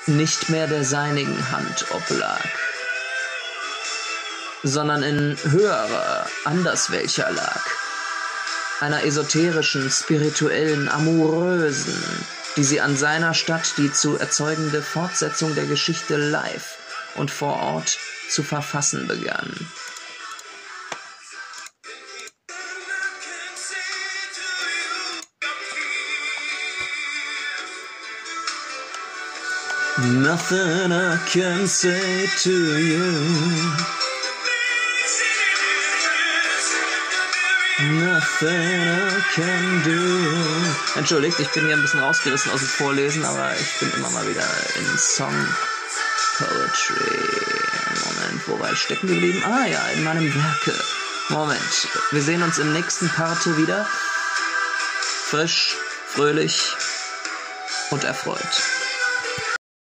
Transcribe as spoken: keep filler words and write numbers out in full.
nicht mehr der seinigen Hand oblag, sondern in höherer, anderswelcher lag, einer esoterischen, spirituellen, amorösen, die sie an seiner statt die zu erzeugende Fortsetzung der Geschichte live und vor Ort zu verfassen begann. Nothing I can say to you. Nothing I can do. Entschuldigt, ich bin hier ein bisschen rausgerissen aus dem Vorlesen, aber ich bin immer mal wieder in Song Poetry. Moment, wo war ich stecken geblieben? Ah ja, in meinem Werke. Moment, wir sehen uns im nächsten Parte wieder. Frisch, fröhlich und erfreut.